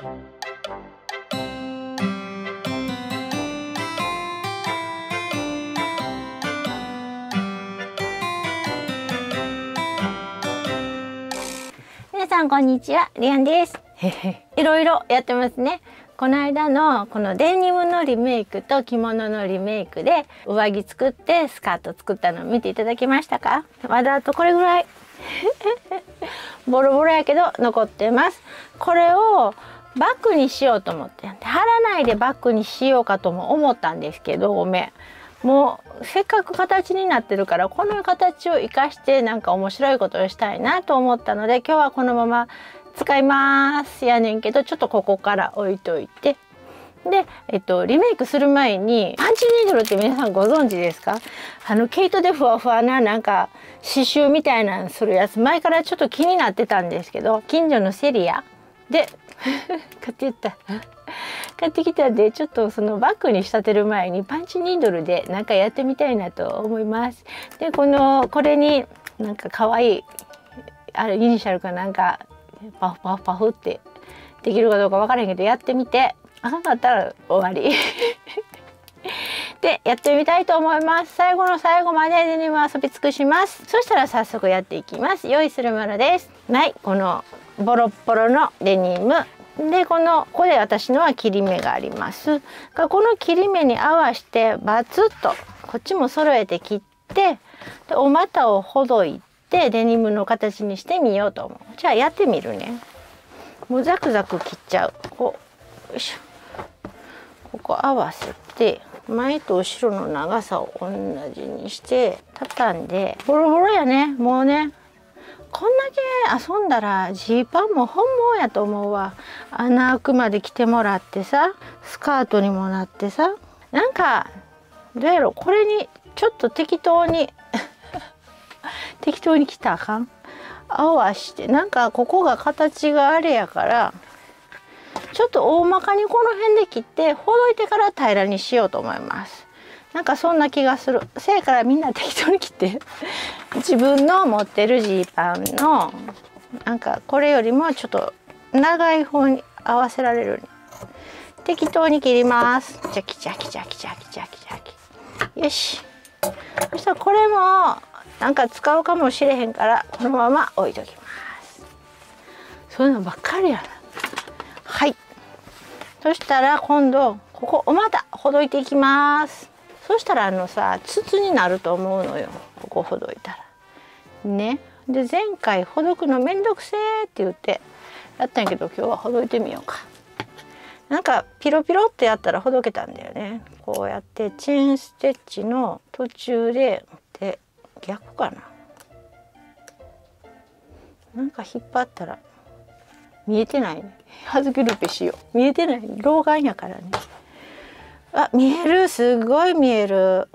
皆さんこんにちは、りあんです。いろいろやってますね。この間のこのデニムのリメイクと着物のリメイクで上着作ってスカート作ったの見ていただけましたか？まだあとこれぐらいボロボロやけど残ってます。これをバッグにしようと思って貼らないでバッグにしようかとも思ったんですけど、ごめん、もうせっかく形になってるからこの形を生かしてなんか面白いことをしたいなと思ったので、今日はこのまま使いますやねんけど、ちょっとここから置いといて、で、リメイクする前にパンチニードルって皆さんご存知ですか？毛糸でふわふわななんか刺繍みたいなのするやつ、前からちょっと気になってたんですけど、近所のセリアで買ってきたんで、ちょっとそのバッグに仕立てる前にパンチニードルでなんかやってみたいなと思います。でこれになんか可愛いイニシャルかなんかパフパフパフってできるかどうか分からへんけど、やってみてあかんかったら終わりでやってみたいと思います。最後の最後までデニム遊び尽くします。そしたら早速やっていきます。用意するものです。はい、このボロッボロのデニムで、これ私のは切り目があります。この切り目に合わせてバツッとこっちも揃えて切って、でお股をほどいてデニムの形にしてみようと思う。じゃあやってみるね。もうザクザク切っちゃう。よいしょ、ここ合わせて前と後ろの長さを同じにして畳んで、ボロボロやね。もうね、こんだけ遊んだらジーパンも本望やと思うわ。穴開くまで着てもらってさ、スカートにもなってさ、なんかどうやろう、これにちょっと適当に適当に着たらあかん。合わしてなんかここが形があれやから、ちょっと大まかにこの辺で切ってほどいてから平らにしようと思います。なんかそんな気がする。せやからみんな適当に切って自分の持ってるジーパンのなんかこれよりもちょっと長い方に合わせられるように適当に切ります。ジャキジャキジャキジャキジャキジャキ。よし。そしたらこれもなんか使うかもしれへんからこのまま置いときます。そういうのばっかりやな。はい。そしたら今度ここお股ほどいていきます。そしたら筒になると思うのよ。ここほどいたらね。で前回ほどくのめんどくせーって言ってやったんやけど、今日はほどいてみようか。なんかピロピロってやったらほどけたんだよね。こうやってチェーンステッチの途中で逆かな、なんか引っ張ったら見えてないね。はずきルペしよう。見えてない、老眼やからね。あ、見える、すごい見える。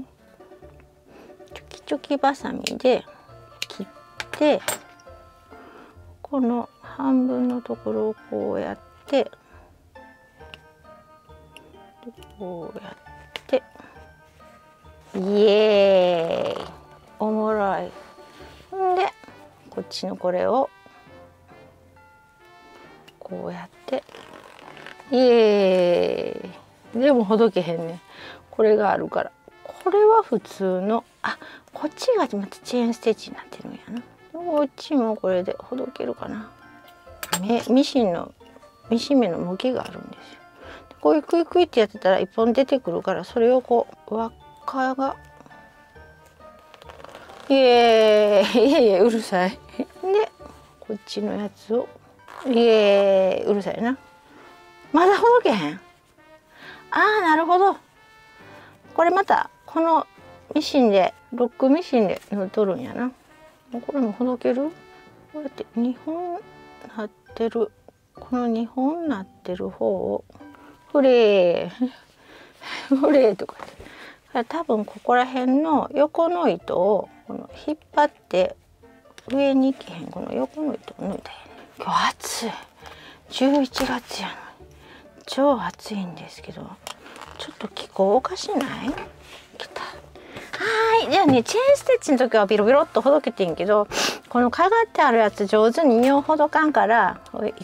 チョキチョキバサミで切って、この半分のところをこうやってこうやってイエーイ、おもろい。んでこっちのこれをこうやってイエーイ。でもほどけへんね。これがあるから。これは普通の、こっちがまたチェーンステッチになってるんやな。こっちもこれでほどけるかな。ミシン目の向きがあるんですよ。こういうクイクイってやってたら一本出てくるから、それをこう輪っかがイエーイ、いやいやうるさいでこっちのやつをイエーイ、うるさいな。まだほどけへん。なるほど。これまたこのミシンでロックミシンで縫っとるんやな。これもほどける。こうやって2本なってる、この2本なってる方をフレーフレーとかって、多分ここら辺の横の糸をこの引っ張って上に行けへん、この横の糸を抜いたら今日暑い。11月やのに超暑いんですけど、ちょっと気候おかしない？来た。はい、じゃあね、チェーンステッチの時はビロビロっとほどけてんけど、このかがってあるやつ上手に2をほどかんから、ほ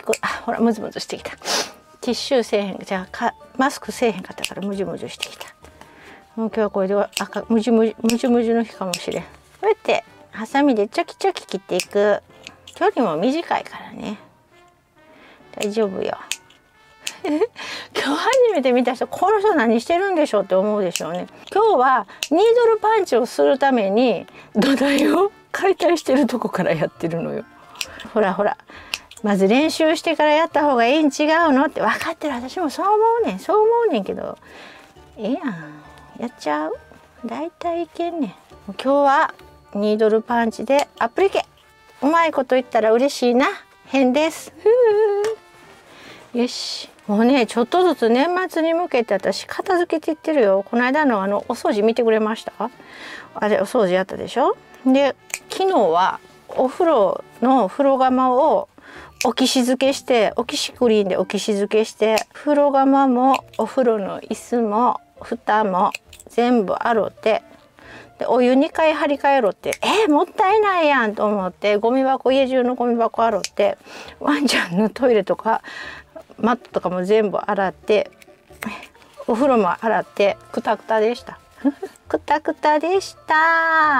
ほらムズムズしてきた。ティッシュせえへんじゃあマスクせえへんかったからムジュムジュしてきた。もう今日はこれでムジュムジュの日かもしれん。こうやってハサミでチョキチョキ切っていく。距離も短いからね大丈夫よ。今日初めて見た人この人何してるんでしょうって思うでしょうね。今日はニードルパンチをするために土台を解体してるとこからやってるのよ。ほらほらまず練習してからやった方がいいん違うのって分かってる。私もそう思うねんけどええやんやっちゃう。だいたいいけんねん。今日はニードルパンチでアプリケ。うまいこと言ったら嬉しいな。変です。よし。もうねちょっとずつ年末に向けて私片付けていってるよ。この間のお掃除見てくれました？あれお掃除やったでしょ。で昨日はお風呂の風呂釜を置きし付けしてオキシクリーンで置きし付けして風呂釜もお風呂の椅子も蓋も全部洗ってでお湯2回張り替えろってもったいないやんと思ってゴミ箱家中のゴミ箱洗ってワンちゃんのトイレとかマットとかも全部洗ってお風呂も洗ってクタクタでしたクタクタでした。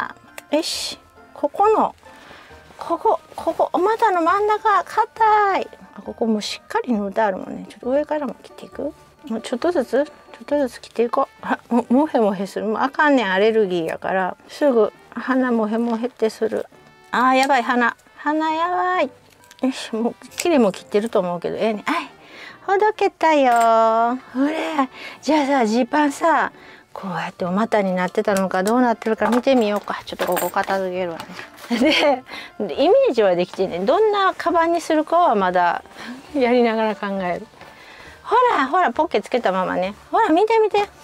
よしここお股の真ん中硬い。ここもしっかり縫ってあるもんね。ちょっと上からも切っていく。もうちょっとずつ切っていこう。モヘモヘする。もうあかんねんアレルギーやからすぐ鼻モヘモヘってする。やばい鼻やばい。よしもう切れも切ってると思うけどね。はいほどけたよ。ほらじゃあさジーパンさこうやってお股になってたのかどうなってるか見てみようか。ちょっとここ片付けるわね。でイメージはできてねどんなカバンにするかはまだやりながら考える。ほらポッケつけたままね。ほら見て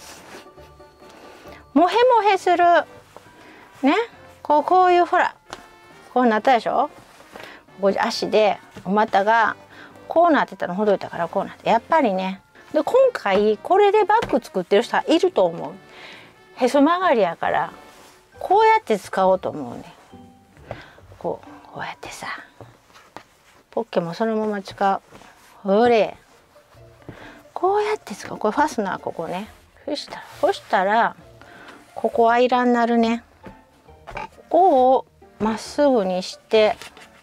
モヘモヘするね。こういうほらこうなったでしょ。ここ足でお股がこうなってたのほどいたからこうなってやっぱりね。で今回これでバッグ作ってる人はいると思う。へそ曲がりやからこうやって使おうと思うね。こうやってさポッケもそのまま使う。ほれこうやって使う。これファスナーここね。そしたらここアイランなるね。ここをまっすぐにして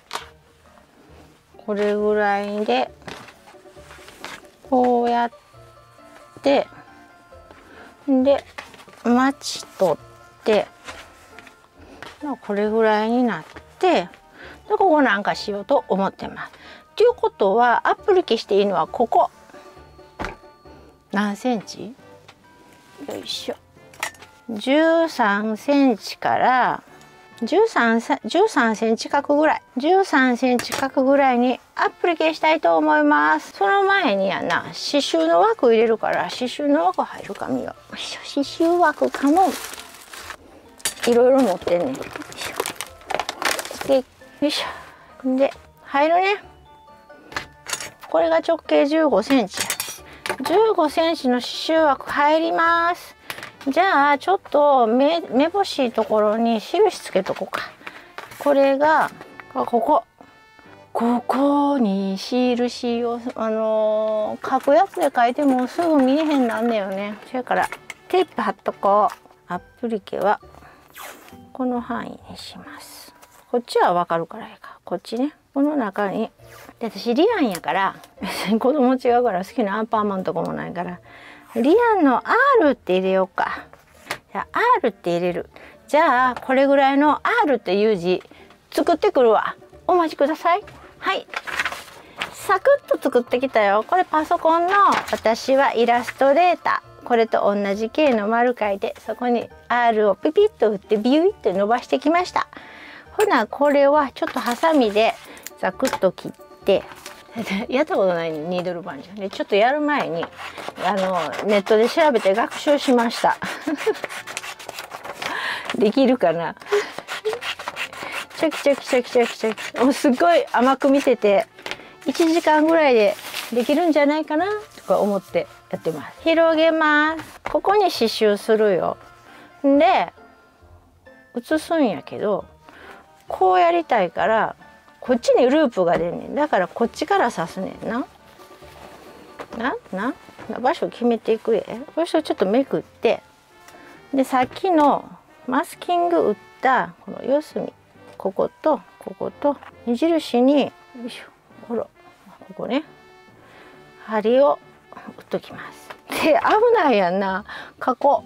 これぐらいでこうやってでまち取ってこれぐらいになってでここなんかしようと思ってます。ということはアップリケしていいのはここ何センチ？よいしょ13センチから13センチ角ぐらい13センチ角ぐらいにアップリケしたいと思います。その前にやな刺繍の枠入れるから刺繍の枠入るか見よう。刺繍枠かもいろいろ持ってんねん。よいしょで入るね。これが直径15センチ15センチの刺繍枠入ります。じゃあちょっと目星いところに印つけとこうか。これがここに印を書くやつで書いてもすぐ見えへんなんだよね。それからテープ貼っとこう。アップリケはこの範囲にします。こっちはわかるからいいか。こっちねこの中にで私リアンやから子供違うから好きなアンパンマンとかもないからリアンの R って入れようか。じゃあ R って入れる。じゃあこれぐらいの R っていう字作ってくるわ。お待ちください。はいサクッと作ってきたよ。これパソコンの私はイラストレーターこれと同じ系の丸書いてそこに R をピピッと打ってビューって伸ばしてきました。ほなこれはちょっとハサミでザクッと切ってやったことないねニードルパンチでちょっとやる前にネットで調べて学習しましたできるかなチョキチョキチョキチョキチョキもうすごい甘く見てて1時間ぐらいでできるんじゃないかなとか思ってやってます。広げます。ここに刺繍するよ。で写すんやけどこうやりたいからこっちにループが出んねん。だからこっちから刺すねんな。場所決めていくえ。これちょっとめくって、でさっきのマスキング打ったこの四隅、こことここと目印に、よいしょ、ほらここね、針を打っときます。で危ないやんな、ここ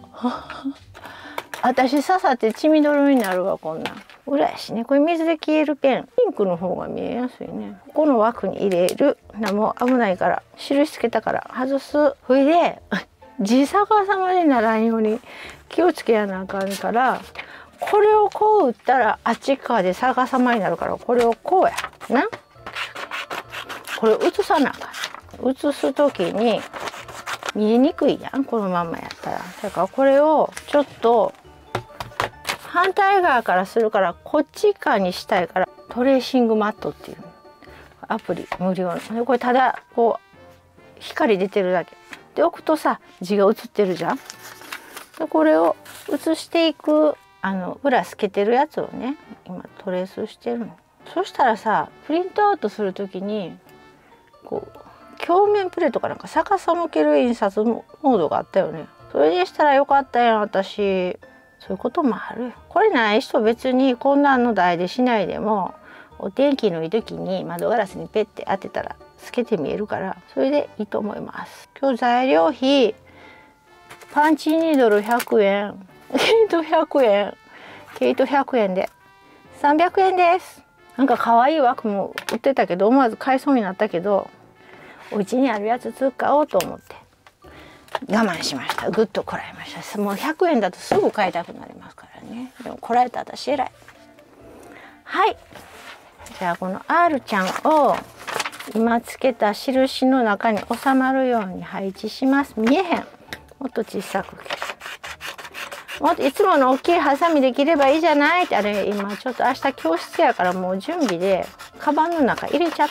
私刺さって血みどろになるわ。こんなん裏やしね。これ水で消えるペン、ピンクの方が見えやすいね。ここの枠に入れる。もう危ないから印つけたから外す。それで地逆さまにならんように気をつけやなあかんから、これをこう打ったらあっち側で逆さまになるから、これをこうやな。これ移さなあかん。移す時に見えにくいやん、このままやったら。だからこれをちょっと反対側からするから、こっち側にしたいから、トレーシングマットっていうアプリ無料の、これただこう光出てるだけで置くとさ、字が映ってるじゃん。でこれを写していく、裏透けてるやつをね今トレースしてるの。そしたらさ、プリントアウトする時にこう鏡面プレートかなんか逆さ向ける印刷モードがあったよね。それでしたらよかったやん私。そういうこともあるよ。これない人別にこんなんの台でしないでも、お天気のいい時に窓ガラスにペッて当てたら透けて見えるから、それでいいと思います。今日材料費パンチニードル100円、毛糸100円、毛糸100円で300円です。なんか可愛い枠も売ってたけど思わず買いそうになったけど、お家にあるやつ使おうと思って我慢しました。ぐっとこらえました。もう100円だとすぐ買いたくなりますからね。でもこらえた私偉い。はい、じゃあこの R ちゃんを今つけた印の中に収まるように配置します。見えへん。もっと小さく切る。もっといつもの大きいハサミで切ればいいじゃないって。あれ今ちょっと明日教室やからもう準備でカバンの中入れちゃった。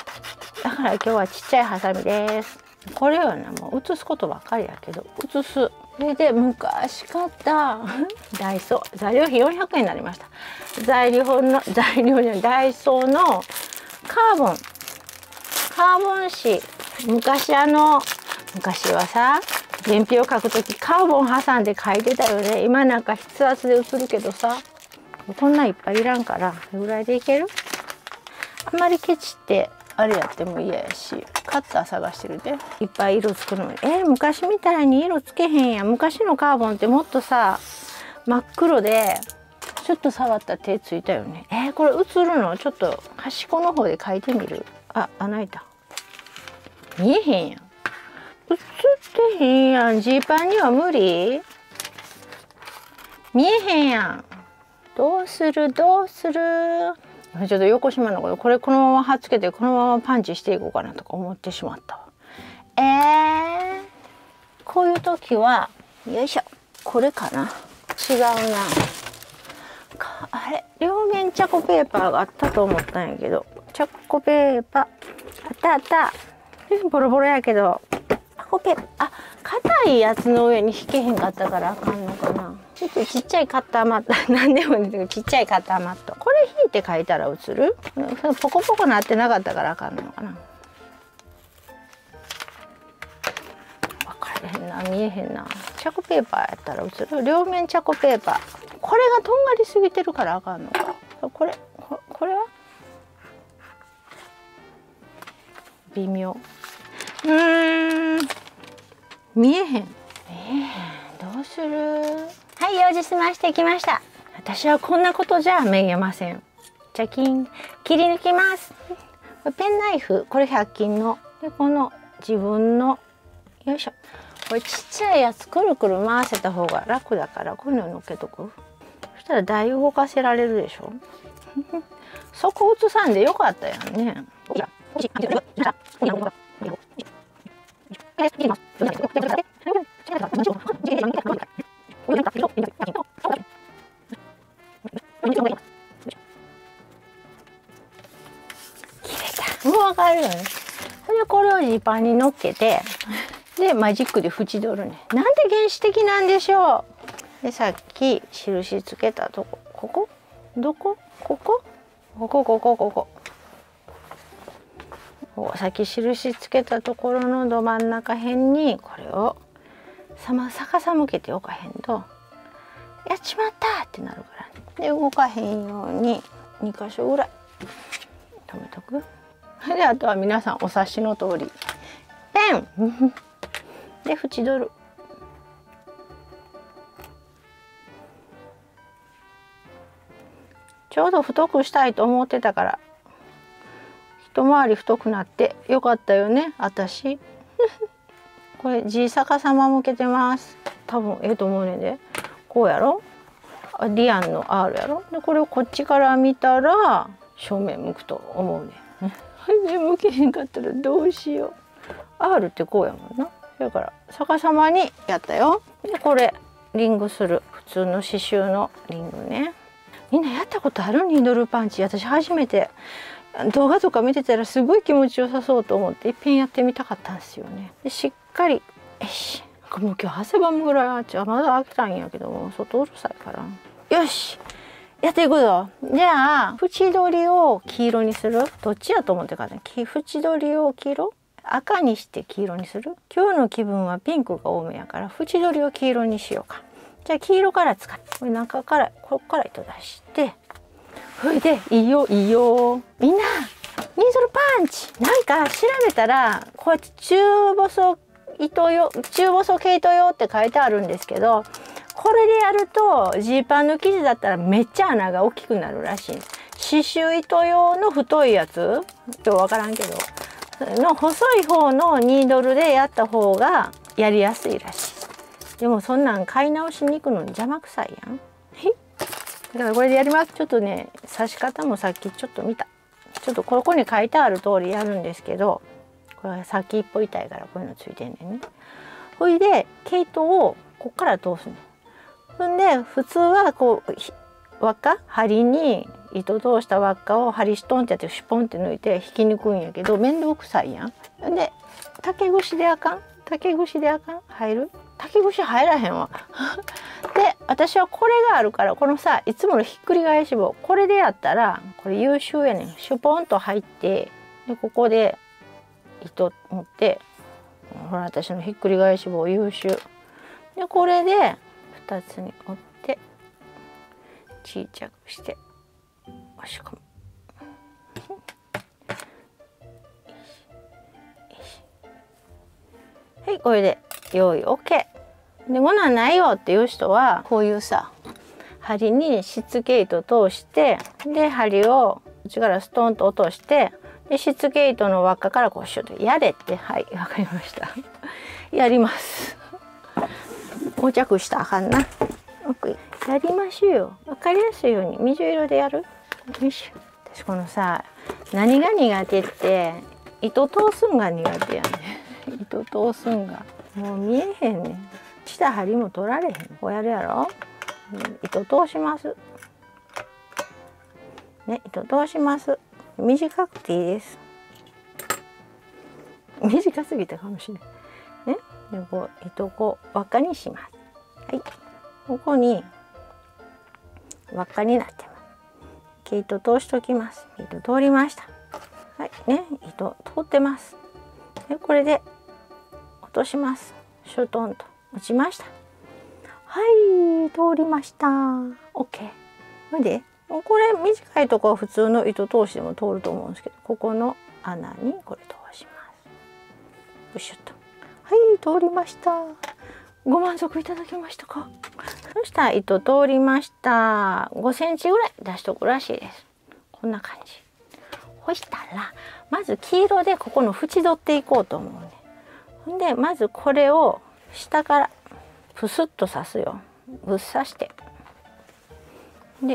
だから今日はちっちゃいハサミです。これはねもう写すことばっかりやけど写す。それで昔買ったダイソー、材料費400円になりました。材料にダイソーのカーボン紙。昔はさ伝票を書くときカーボン挟んで書いてたよね。今なんか筆圧で写るけどさ、こんなんいっぱいいらんからこれぐらいでいける。あんまりケチってあれやっても嫌やし、カッター探してるでいっぱい色つくのに、昔みたいに色つけへんやん。昔のカーボンってもっとさ真っ黒でちょっと触ったら手ついたよね。これ映るの？ちょっと端っこの方で書いてみる。穴開いた。見えへんやん。映ってへんやん。ジーパンには無理。見えへんやん。どうするちょっと横島のことこれこのまま貼っつけてこのままパンチしていこうかなとか思ってしまったわ。こういう時はよいしょ、これかな。違うな。あれ両面チャコペーパーがあったと思ったんやけど、チャコペーパーあった。ボロボロやけど硬いやつの上に引けへんかったからあかんのかな。ちょっとちっちゃいカッターマット何でもいいけどちっちゃいカッターマット、これ引いて書いたら映る？ポコポコなってなかったからあかんのかな。分かれへんな、見えへんな。チャコペーパーやったら映る？両面チャコペーパー。これがとんがりすぎてるからあかんのか。これは微妙。見えへん。どうする？はい、用事済ましてきました。私はこんなことじゃめげません。チャキン、切り抜きます。これペンナイフ、これ100均の。でこの自分のよいしょ、これちっちゃいやつくるくる回せた方が楽だからこういうの乗っけとく。そしたら台動かせられるでしょ。そこ映さんでよかったやんね。もうわかるよね。それでこれをジーパンに乗っけて、でマジックで縁取るね。なんで原始的なんでしょう。でさっき印つけたとこ、ここどこ？ここさっき印つけたところのど真ん中辺にこれを逆さ向けて置かへんと「やっちまった!」ってなるからね。で動かへんように2箇所ぐらい止めとく。であとは皆さんお察しの通りペンで縁取る。ちょうど太くしたいと思ってたから一回り太くなってよかったよね私。これ地逆さま向けてます。多分ええと思うねんで。こうやろ、リアンの R やろ。でこれをこっちから見たら正面向くと思うねん。で向けへんかったらどうしよう。 R ってこうやもんな。だから逆さまにやったよ。でこれリングする普通の刺繍のリングね。みんなやったことある？ニードルパンチ。私初めて動画とか見てたらすごい気持ちよさそうと思っていっぺんやってみたかったんですよね。でしっかりよし、もう今日汗ばむぐらいまだ飽きたんやけども外うるさいからよしやっていくぞ。じゃあ縁取りを黄色にする。どっちやと思ってからね。縁取りを黄色、赤にして黄色にする。今日の気分はピンクが多めやから縁取りを黄色にしようか。じゃあ黄色から使う。これ中からこっから糸出してそれでいいよいいよ。みんなニードルパンチなんか調べたらこうやって中細毛糸用って書いてあるんですけど、これでやるとジーパンの生地だったらめっちゃ穴が大きくなるらしい。刺繍糸用の太いやつ今日分からんけどの細い方のニードルでやった方がやりやすいらしい。でもそんなん買い直しに行くのに邪魔くさいやん。だからこれでやります。ちょっとね刺し方もさっきちょっと見た。ちょっとここに書いてある通りやるんですけど、これは先っぽ痛いからこういうのついてんねんね。ほいで毛糸をこっから通すねん。ほんで普通はこう輪っか針に糸通した輪っかを針シュトンってやってシュポンって抜いて引き抜くんやけど面倒くさいやん。で竹串であかん入る？竹串入らへんわ。で私はこれがあるからこのさいつものひっくり返し棒これでやったらこれ優秀やねん。シュポンと入ってでここで糸持ってほら私のひっくり返し棒優秀でこれで2つに折って小さくして押し込む。はいこれで用意 OK。でものはないよっていう人はこういうさ針にしつけ糸通してで針をこっちからストンと落としてでしつけ糸の輪っかからこうしようとやれって。はいわかりましたやります。横着したらあかんな。やりましょうよ。わかりやすいように水色でやる。よいしょ。私このさ何が苦手って糸通すんが苦手やね糸通すんがもう見えへんねん。下針も取られへん。こうやるやろ。糸通しますね。糸通します。短くていいです。短すぎたかもしれないね。でこう糸こう輪っかにします。はい、ここに輪っかになってます。毛糸通しときます。糸通りました。はいね、糸通ってます。でこれで落とします。シュトンと落ちました。はい通りました。 OK。 それでこれ短いとこは普通の糸通しでも通ると思うんですけどここの穴にこれ通します。ブシュッと。はい通りました。ご満足いただけましたか？そしたら糸通りました。5センチぐらい出しとくらしいです。こんな感じ。そしたらまず黄色でここの縁取っていこうと思うね。ほんでまずこれを下からプスッと刺すよ。ぶっ刺してで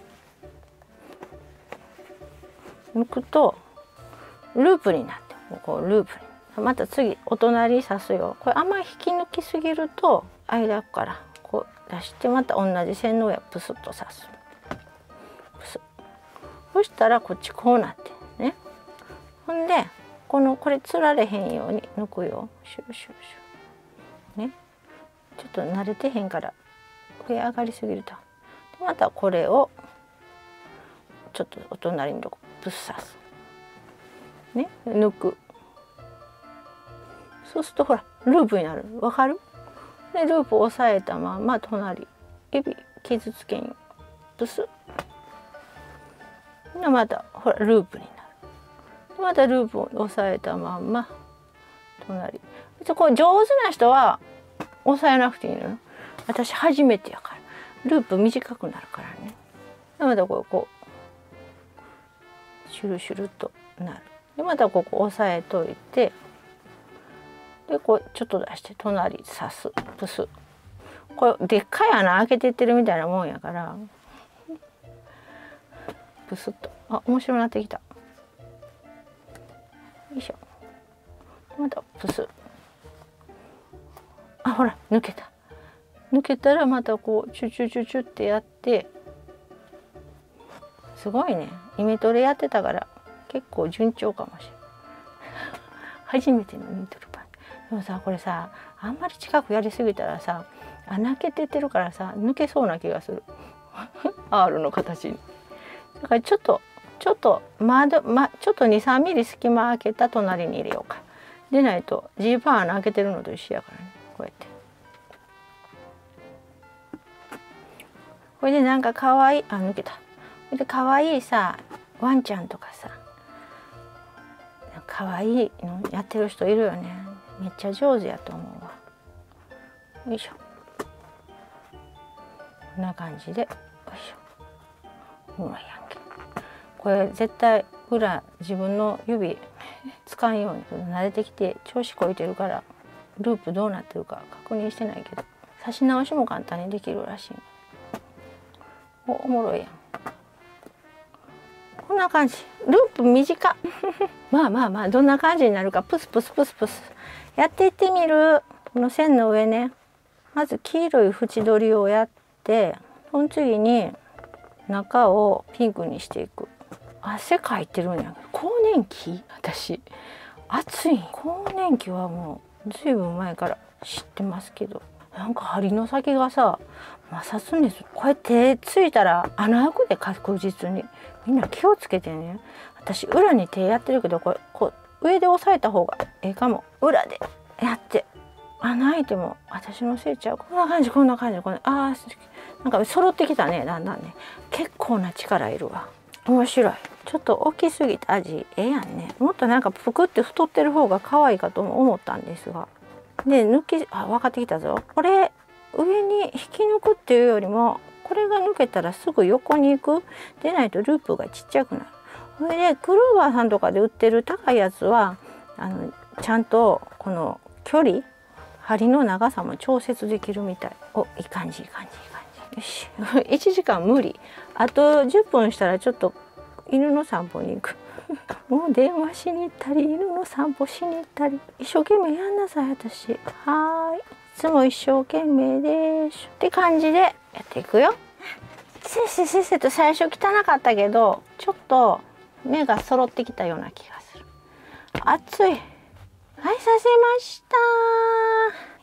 抜くとループになってこうループにまた次お隣刺すよ。これあんまり引き抜きすぎると間からこう出してまた同じ線の上プスッと刺す。プスッ。そしたらこっちこうなってね。ほんでこれつられへんように抜くよ。シュルシュルシュルね。ちょっと慣れてへんから上上がりすぎるとまたこれをちょっとお隣のとこぶっ刺すね、抜く。そうするとほらループになる。わかる？でループを押さえたまま隣指傷つけんよ。ブス。でまたほらループになる。またループを押さえたまま隣。これ上手な人は押さえなくていいのよ。私初めてやからループ短くなるからね。でまたこうシュルシュルっとなる。でまたここ押さえといて、でこうちょっと出して隣刺すプス。これでっかい穴開けてってるみたいなもんやからプスッと。あ、面白くなってきた。よいしょ。またプス。あ、ほら抜けた。抜けたらまたこうチュチュチュチュってやって。すごいね。イメトレやってたから結構順調かもしれない。初めてのニードルパン。でもさこれさあんまり近くやりすぎたらさ穴開けてってるからさ抜けそうな気がする。R の形に。だからちょっとちょっと2、3ミリ隙間開けた隣に入れようか。でないとジーパン穴開けてるのと一緒やからね。こうやって。これでなんか可愛い抜けた。これで可愛いさワンちゃんとかさ可愛いのやってる人いるよね。めっちゃ上手やと思うわ。よいしょ。こんな感じでよいしょ。うまいやんけ。これ絶対裏自分の指つかんように慣れてきて調子こいてるからループどうなってるか確認してないけど差し直しも簡単にできるらしい。おもろいやん。こんな感じ。ループ短まあどんな感じになるかプスプスプスプスやっていってみる。この線の上ねまず黄色い縁取りをやってその次に中をピンクにしていく。汗かいてるんやけど更年期私暑い。更年期はもうずいぶん前から知ってますけどなんか針の先がさ摩擦んです。こうやってついたら穴開くで確実に。みんな気をつけてね。私裏に手やってるけどこう上で押さえた方がええかも。裏でやって穴開いても私のせいちゃう。こんな感じこんな感じこんななんか揃ってきたね。だんだんね結構な力いるわ。面白い。ちょっと大きすぎた味ええやんね。もっとなんかぷくって太ってる方が可愛いかと思ったんですが。で分かってきたぞ。これ上に引き抜くっていうよりもこれが抜けたらすぐ横に行く。でないとループがちっちゃくなる。それでクローバーさんとかで売ってる高いやつはちゃんとこの距離針の長さも調節できるみたい。おいい感じいい感じいい感じ。よし1時間無理。あと10分したらちょっと犬の散歩に行くもう電話しに行ったり犬の散歩しに行ったり一生懸命やんなさい私。はいいつも一生懸命ですって感じでやっていくよ。せっせと最初汚かったけどちょっと目が揃ってきたような気がする。熱い。はいさせました。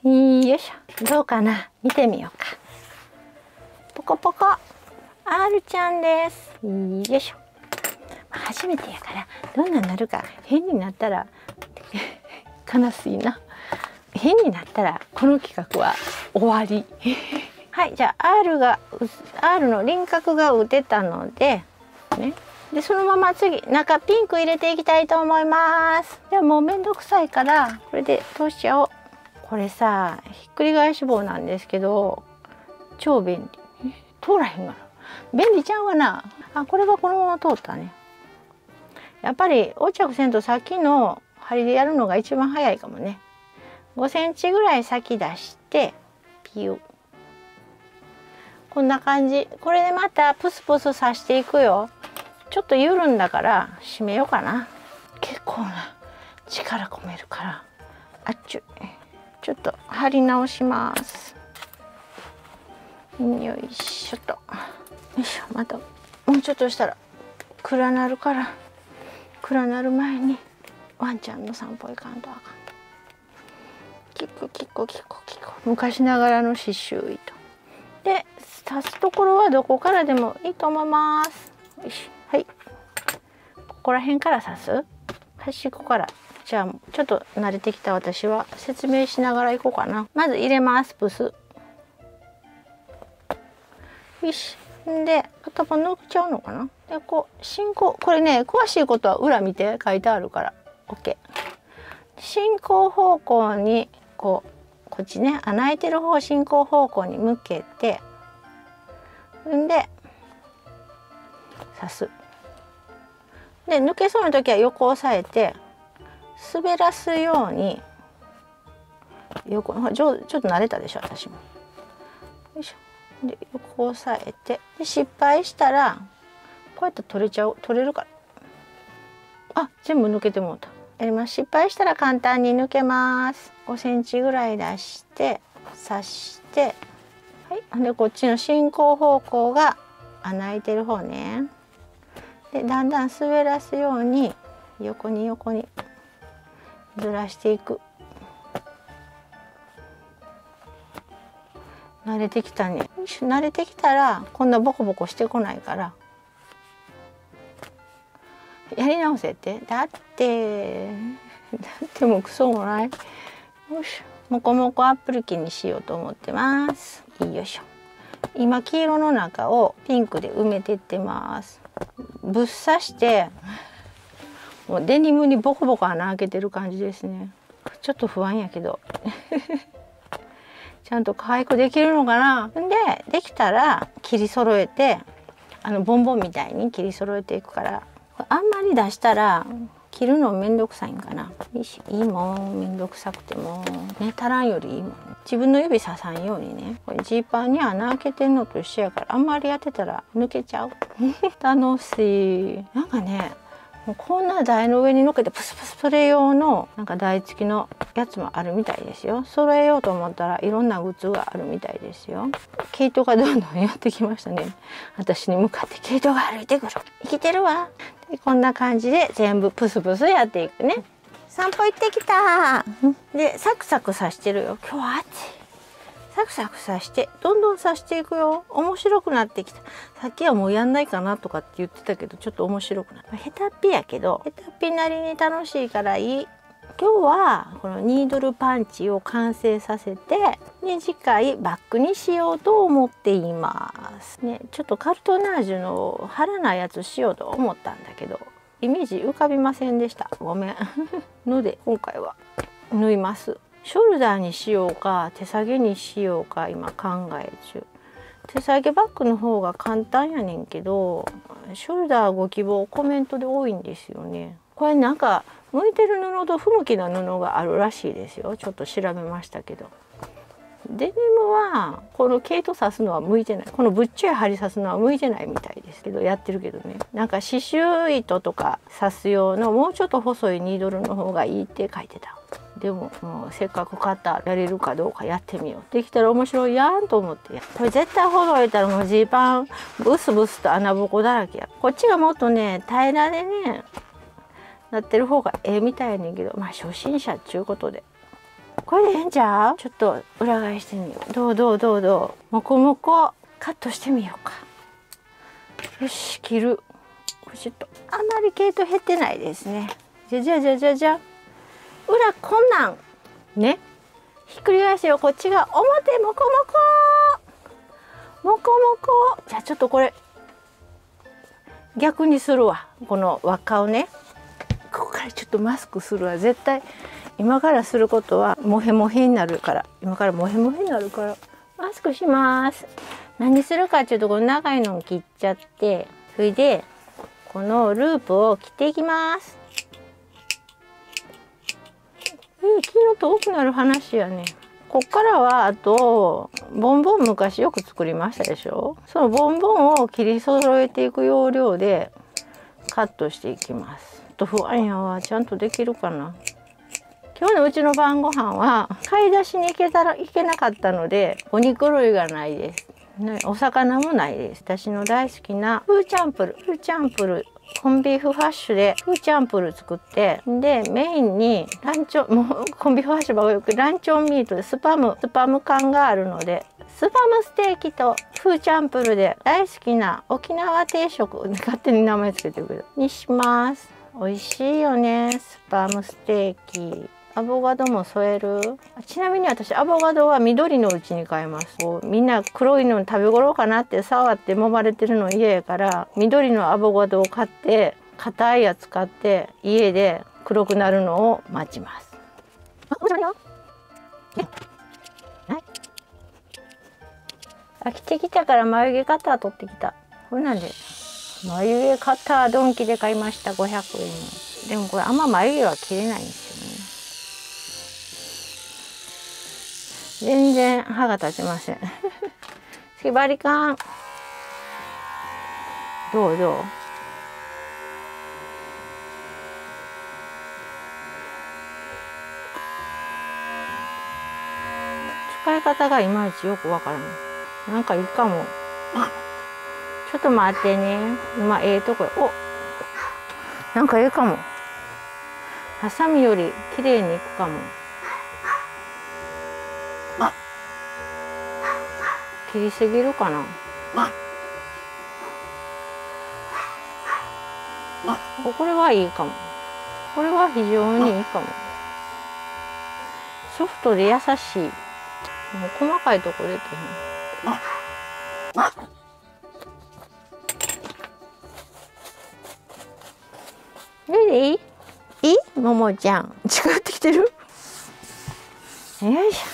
よいしょ。どうかな見てみようか。ポコポコ R ちゃんです。よいしょ。初めてやからどんなになるか。変になったら悲しいな。変になったらこの企画は終わりはいじゃあ R の輪郭が打てたのでね。でそのまま次中ピンク入れていきたいと思います。じゃあもうめんどくさいからこれで通しちゃおう。これさひっくり返し棒なんですけど超便利。通らへんがな。便利ちゃうわな。あこれはこのまま通ったね。やっぱり横着せんとさっきの針でやるのが一番早いかもね。5センチぐらい先出してピュー。こんな感じ。これでまたプスプス刺していくよ。ちょっと緩んだから締めようかな。結構な力込めるからちょっと貼り直します。よいしょと。よいしょ。またもうちょっとしたら暗なるから暗なる前にワンちゃんの散歩行かんとあかん。キコ昔ながらの刺繍糸で刺すところはどこからでもいいと思います。よしはいここら辺から刺す。は端っこから。じゃあちょっと慣れてきた私は説明しながらいこうかな。まず入れます。プス。よし。で頭抜けちゃうのかな。でこう進行、これね詳しいことは裏見て書いてあるから OK。進行方向にこっちね、穴開いてる方進行方向に向けて、んで刺す。で抜けそうな時は横押さえて滑らすように横、ちょっと慣れたでしょ私も。よいしょ。で横押さえて、で失敗したらこうやって取れるから。あ、全部抜けてもうた。やります。失敗したら簡単に抜けます。5センチぐらい出して刺して、はい。でこっちの進行方向が穴開いてる方ね。でだんだん滑らすように横にずらしていく。慣れてきたね。慣れてきたらこんなボコボコしてこないからやり直せって。だってもクソもない。よし、もこもこアップルキーにしようと思ってます。よいしょ。今黄色の中をピンクで埋めていってます。ぶっ刺してもうデニムにボコボコ穴開けてる感じですね。ちょっと不安やけどちゃんと可愛くできるのかな。でできたら切り揃えてボンボンみたいに切り揃えていくから、あんまり出したら切るのめんどくさいんかな。いいもん、めんどくさくてもね、足らんよりいいもん。自分の指刺さんようにね。これジーパンに穴開けてんのと一緒やから、あんまりやってたら抜けちゃう楽しい。なんかね、もうこんな台の上にのっけてプスプスプレ用のなんか台付きのやつもあるみたいですよ。揃えようと思ったらいろんなグッズがあるみたいですよ。毛糸がどんどんやってきましたね。私に向かって毛糸が歩いてくる。生きてるわ。でこんな感じで全部プスプスやっていくね。散歩行ってきた。でサクサク刺してるよ。今日は暑い。サクサク刺してどんどん刺していくよ。面白くなってきた。さっきはもうやんないかなとかって言ってたけど、ちょっと面白くなった。下手っぴやけど下手っぴなりに楽しいからいい。今日はこのニードルパンチを完成させて、で次回バッグにしようと思っていますね。ちょっとカルトナージュの貼らないやつしようと思ったんだけど、イメージ浮かびませんでした。ごめんので今回は縫います。ショルダーにしようか手提げにしようか今考え中。手提げバッグの方が簡単やねんけど、ショルダーご希望コメントで多いんですよね。これなんか向いてる布と不向きな布があるらしいですよ。ちょっと調べましたけど、デニムはこの毛糸刺すのは向いてない。このぶっちょい針刺すのは向いてないみたいですけど、やってるけどね。なんか刺繍糸とか刺す用のもうちょっと細いニードルの方がいいって書いてた。でももうせっかく買ったらやれるかどうかやってみよう。できたら面白いやんと思って。これ絶対ほどいたらもうジーパンブスブスと穴ぼこだらけや。こっちがもっとね平らでねなってる方がええみたいやねんけど、まあ初心者っちゅうことでこれでええんちゃう。ちょっと裏返してみよう。どうもこもこカットしてみようか。よし切る。ポチッと。あんまり毛糸減ってないですね。じゃ裏こんなんね、ひっくり返しよ。こっちが表もこもこ。じゃあちょっとこれ逆にするわ。この輪っかをね、ここからちょっとマスクするわ。絶対今からすることはモヘモヘになるから、今からモヘモヘになるからマスクします。何するかっていうと、この長いのを切っちゃって、それでこのループを切っていきます。気の遠くなる話やね。こっからはあとボンボン昔よく作りましたでしょ。そのボンボンを切り揃えていく要領でカットしていきます。ちょっと不安やわ。ちゃんとできるかな。今日のうちの晩ご飯は買い出しに行けなかったのでお肉類がないです、ね、お魚もないです。私の大好きなフーチャンプルコンビーフハッシュでフーチャンプル作って、でメインにランチョン、もうコンビーフハッシュばよくランチョンミートでスパム感があるのでスパムステーキとフーチャンプルで大好きな沖縄定食、勝手に名前つけてくれるにします。 美味しいよね、スパムステーキ。アボカドも添える。ちなみに私アボカドは緑のうちに買います。みんな黒いの食べ頃かなって触って揉まれてるの嫌やから、緑のアボカドを買って硬いやつ買って家で黒くなるのを待ちます。飽きてきたから眉毛カッター取ってきた。これなんで眉毛カッタードンキで買いました。500円の。でもこれあんま眉毛は切れないんですよね。全然歯が立ちません。縛り感どう？使い方がいまいちよくわからない。なんかいいかも。ちょっと待ってね。今とこお、なんかいいかも。ハサミより綺麗にいくかも。切りすぎるかな。これはいいかも。これは非常にいいかも。ソフトで優しい。もう細かいとこできへん。いいももちゃん違ってきてる。よいしょ、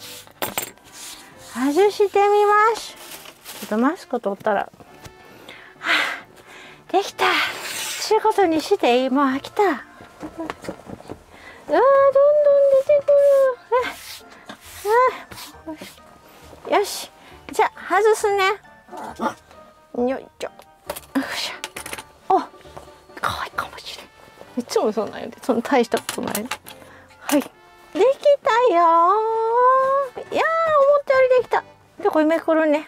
外してみます。ちょっとマスク取ったら、できた。そういうことにしていい。もう飽きた。どんどん出てくる。よし、じゃあ外すね。よいしょ。お、可愛いかもしれん。いつもそうなんよね。そんな大したことない。はい、できたよー。いやー、思ったよりできた。でこれめくるね。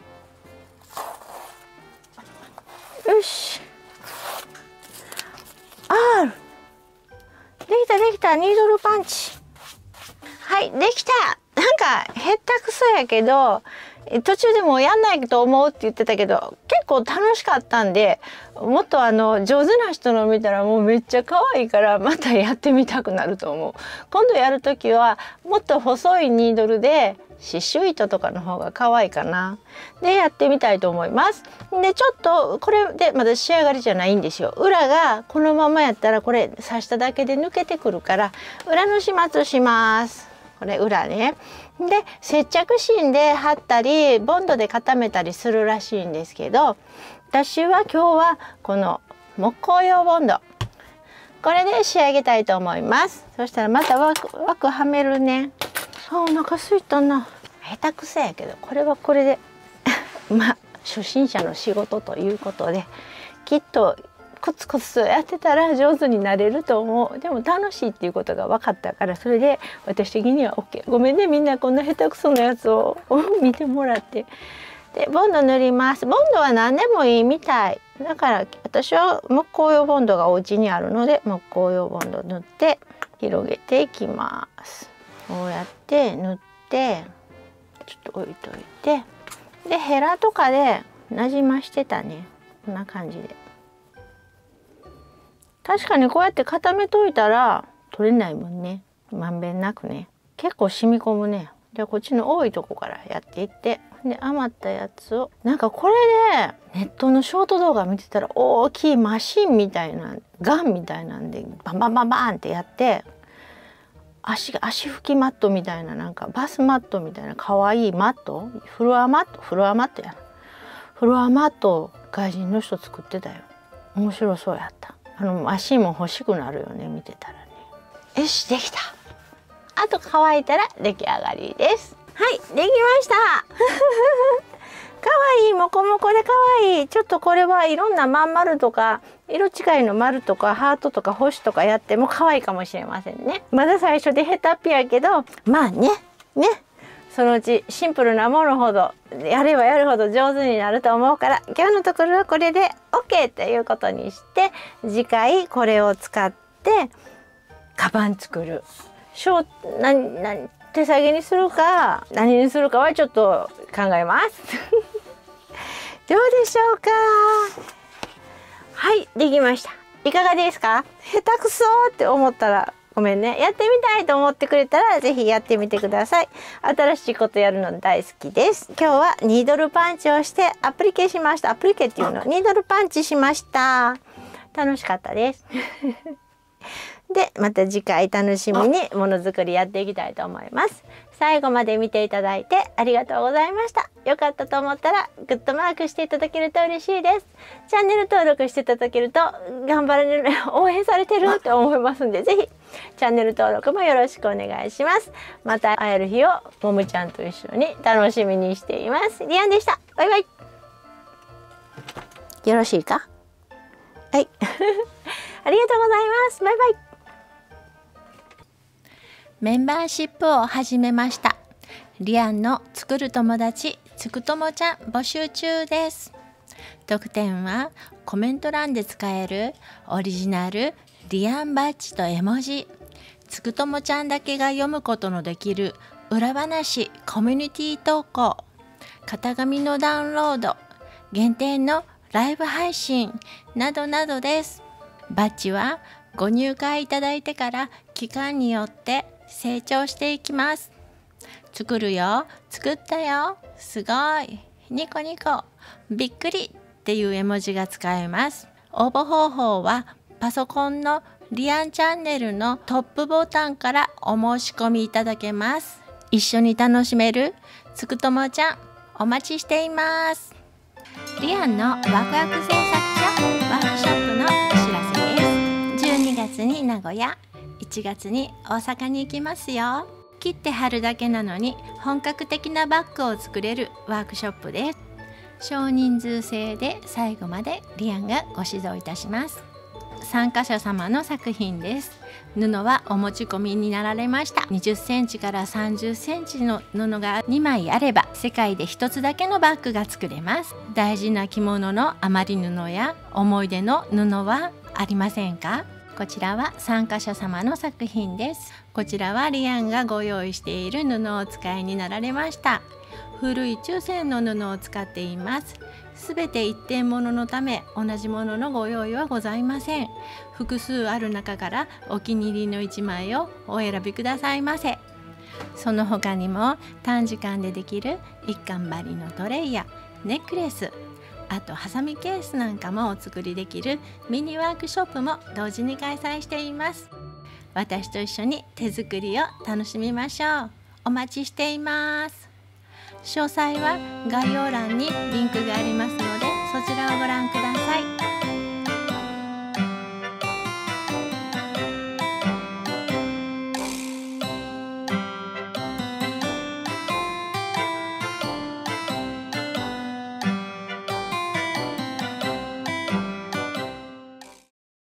よし。できたニードルパンチ。はい、できた。なんかへったくそやけど、途中でもやんないと思うって言ってたけど、結構楽しかったんで、もっと上手な人の見たらもうめっちゃ可愛いから、またやってみたくなると思う。今度やるときはもっと細いニードルで刺繍糸とかの方が可愛いかな。でやってみたいと思います。でちょっとこれでまだ仕上がりじゃないんですよ。裏がこのままやったらこれ刺しただけで抜けてくるから、裏の始末します。これ裏ね。で接着芯で貼ったりボンドで固めたりするらしいんですけど、私は今日はこの木工用ボンド、これで仕上げたいと思います。そしたらまた枠はめるね。お腹すいたな。下手くそやけどこれはこれでまあ初心者の仕事ということで、きっとコツコツやってたら上手になれると思う。でも楽しいっていうことが分かったから、それで私的には OK。 ごめんね、みんなこんな下手くそなやつを見てもらって。でボンド塗ります。ボンドは何でもいいみたいだから、私は木工用ボンドがお家にあるので木工用ボンド塗って広げていきます。こうやって塗ってちょっと置いといて、でヘラとかでなじましてたね。こんな感じで。確かにこうやって固めといたら取れないもんね。まんべんなくね。結構染み込むね。じゃあこっちの多いとこからやっていって、で余ったやつをなんかこれでネットのショート動画見てたら、大きいマシンみたいなガンみたいなんでバンバンバンバンってやって、足拭きマットみたいな、なんかバスマットみたいな可愛いマット、フロアマットや。フロアマットを外人の人作ってたよ。面白そうやった。マシンも欲しくなるよね、見てたらね。よし、できた。あと乾いたら出来上がりです。はい、できましたかわいい、もこもこでかわいい。ちょっとこれはいろんなまん丸とか色違いの丸とかハートとか星とかやっても可愛いかもしれませんね。まだ最初でヘタっぴやけど、まあねそのうちシンプルなものほどやればやるほど上手になると思うから、今日のところはこれで OK ということにして、次回これを使ってカバン作る。手提げにするか何にするかはちょっと考えますどうでしょうか。はい、できました。 いかがですか？下手くそって思ったらごめんね。やってみたいと思ってくれたらぜひやってみてください。新しいことやるの大好きです。今日はニードルパンチをしてアプリケしました。アプリケっていうのニードルパンチしました。楽しかったです。で、また次回楽しみにものづくりやっていきたいと思います。最後まで見ていただいてありがとうございました。よかったと思ったらグッドマークしていただけると嬉しいです。チャンネル登録していただけると頑張れる、応援されてると思いますんで、ぜひチャンネル登録もよろしくお願いします。また会える日をもむちゃんと一緒に楽しみにしています。リアンでした。バイバイ。よろしいか？はい。ありがとうございます。バイバイ。メンバーシップを始めました。リアンの作る友達つくともちゃん募集中です。特典はコメント欄で使えるオリジナルリアンバッジと絵文字、つくともちゃんだけが読むことのできる裏話コミュニティ投稿、型紙のダウンロード、限定のライブ配信などなどです。バッジはご入会いただいてから期間によって成長していきます。作るよ、作ったよ、すごい、ニコニコ、びっくりっていう絵文字が使えます。応募方法はパソコンのリアンチャンネルのトップボタンからお申し込みいただけます。一緒に楽しめるつくともちゃんお待ちしています。リアンのワクワク製作者ワークショップのお知らせです。12月に名古屋、1月に大阪に行きますよ。切って貼るだけなのに本格的なバッグを作れるワークショップです。少人数制で最後までリアンがご指導いたします。参加者様の作品です。布はお持ち込みになられました。20センチから30センチの布が2枚あれば世界で1つだけのバッグが作れます。大事な着物の余り布や思い出の布はありませんか？こちらは参加者様の作品です。こちらはリアンがご用意している布をお使いになられました。古い中線の布を使っています。すべて一点物のため同じもののご用意はございません。複数ある中からお気に入りの1枚をお選びくださいませ。その他にも短時間でできる一貫針のトレイやネックレス、あとハサミケースなんかもお作りできるミニワークショップも同時に開催しています。私と一緒に手作りを楽しみましょう。お待ちしています。詳細は概要欄にリンクがありますのでそちらをご覧ください。